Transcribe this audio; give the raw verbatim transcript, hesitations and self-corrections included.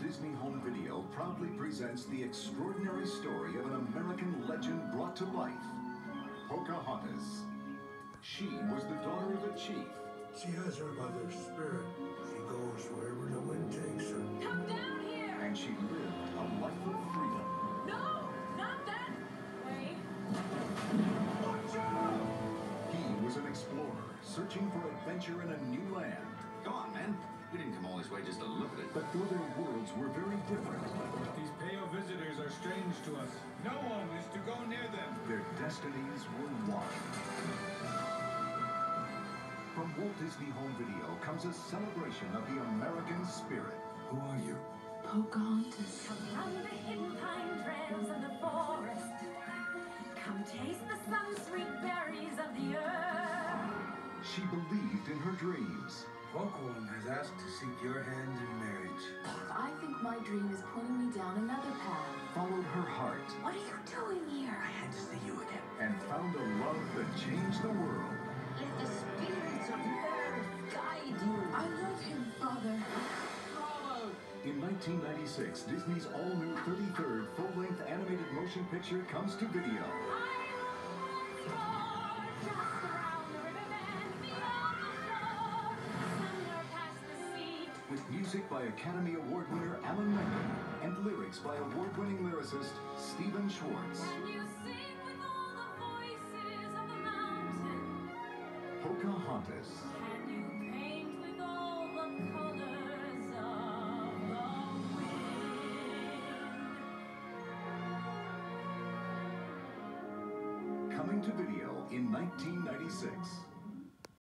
Disney Home Video proudly presents the extraordinary story of an American legend brought to life, Pocahontas. She was the daughter of a chief. She has her mother's spirit. She goes wherever the wind takes her. Come down here! And she lived a life of freedom. No! Not that way! Watch out! He was an explorer, searching for adventure in a new land. Come on, man. We didn't come all this way just to look at it. But though their worlds were very different, These pale visitors are strange to us. No one is to go near them. their destinies were one. From Walt Disney Home Video comes a celebration of the American spirit. Who are you? Pocahontas. Come run the hidden pine trails of the forest. Come taste the sun-sweet berries of the earth. She believed in her dreams. Pocoin has asked to seek your hand in marriage. I think my dream is pointing me down another path. Followed her heart, What are you doing here? I had to see you again. and found a love that changed the world. Let the spirits of the earth guide you. I love him, Father. In nineteen ninety-six, Disney's all-new thirty-third full-length animated motion picture comes to video. With music by Academy Award winner Alan Menken and lyrics by award-winning lyricist Stephen Schwartz. Can you sing with all the voices of the mountain? Pocahontas. Can you paint with all the colors of the wind? Coming to video in nineteen ninety-six.